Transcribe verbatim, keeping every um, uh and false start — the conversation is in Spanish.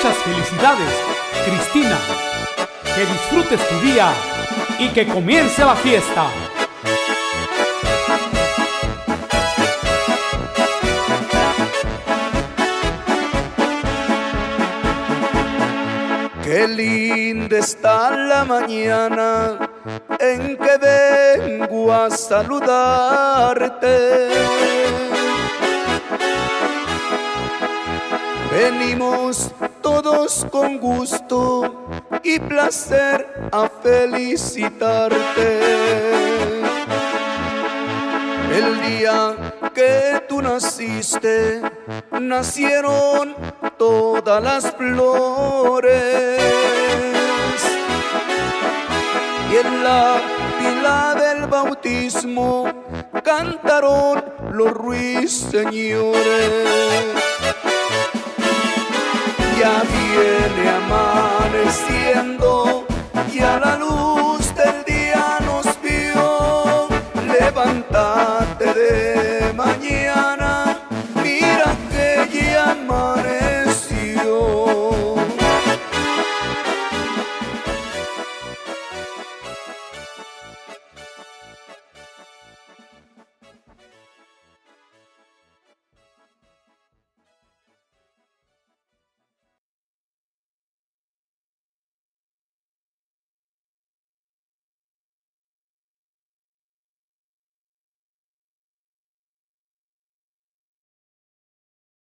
Muchas felicidades, Cristina. Que disfrutes tu día y que comience la fiesta. Qué linda está la mañana en que vengo a saludarte. Venimos todos con gusto y placer a felicitarte. El día que tú naciste, nacieron todas las flores. Y en la pila del bautismo cantaron los ruiseñores. Ya viene amaneciendo y a la luz del día nos vio levantar.